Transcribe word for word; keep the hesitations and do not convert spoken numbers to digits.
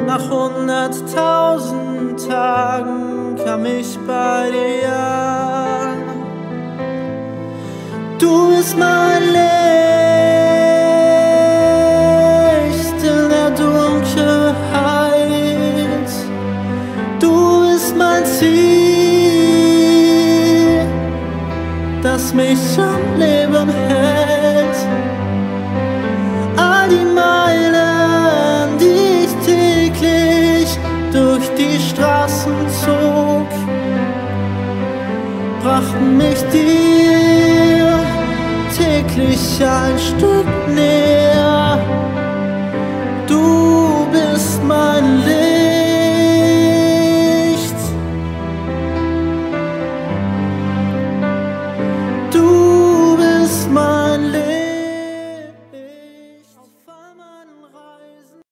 nach hunderttausend Tagen kam ich bei dir an. Du bist mein Licht in der Dunkelheit. Du bist mein Ziel, das mich am Leben hält. All die Meilen, die ich täglich durch die Straßen zog, brachten mich dir täglich ein Stück näher. Du bist mein Licht